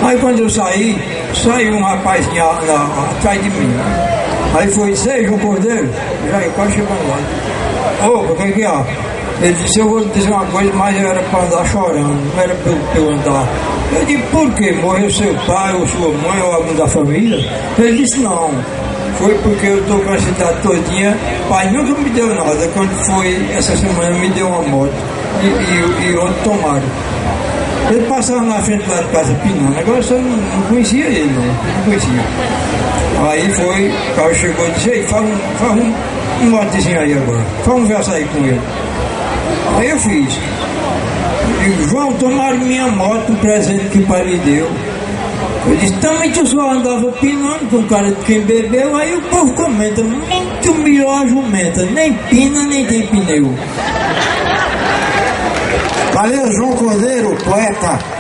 Aí quando eu saí, saiu um rapazinho atrás de mim. Aí foi, sei, João Cordeiro? Já eu quase chegando lá. Ô, o que é? Ele disse, eu vou lhe dizer uma coisa, mas era para andar chorando, não era para eu andar. Eu disse, por quê? Morreu seu pai, ou sua mãe, ou algum da família? Ele disse, não. Foi porque eu estou com a cidade todinha, pai nunca me deu nada. Quando foi essa semana me deu uma moto e ontem tomaram. Ele passava na frente lá de casa pinando, agora eu não conhecia ele, não conhecia. Aí foi, o cara chegou e disse, ei, faz um motezinho aí agora, faz um verso aí com ele. Aí eu fiz. Eu digo, João, tomaram minha moto, um presente que o pai lhe deu. Eu disse, também que o senhor andava pinando com cara de quem bebeu, aí o povo comenta, muito melhor a jumenta, nem pina, nem tem pneu. Valeu, João Cordeiro, poeta.